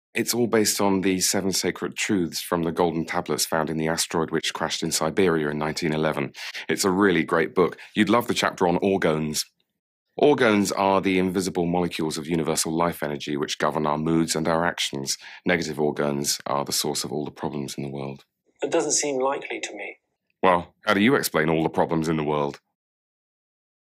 It's all based on the 7 sacred truths from the golden tablets found in the asteroid which crashed in Siberia in 1911. It's a really great book. You'd love the chapter on orgones. Orgones are the invisible molecules of universal life energy which govern our moods and our actions. Negative orgones are the source of all the problems in the world. It doesn't seem likely to me. Well, how do you explain all the problems in the world?